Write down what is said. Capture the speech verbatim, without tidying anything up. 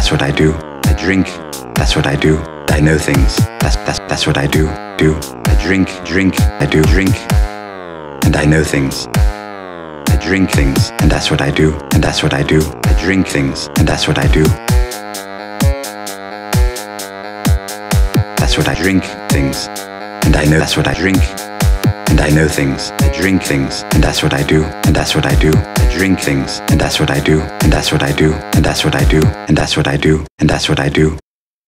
that's what I do. I drink, that's what I do. I know things, that's, that's, that's what I do, do. I drink, drink, I do drink. And I know things. I drink things, and that's what I do, and that's what I do. I drink things, and that's what I do. That's what I drink, things. And I know that's what I drink. And I know things. I drink things, and that's what I do, and that's what I do. I drink things, and that's what I do, and that's what I do, and that's what I do, and that's what I do, and that's what I do.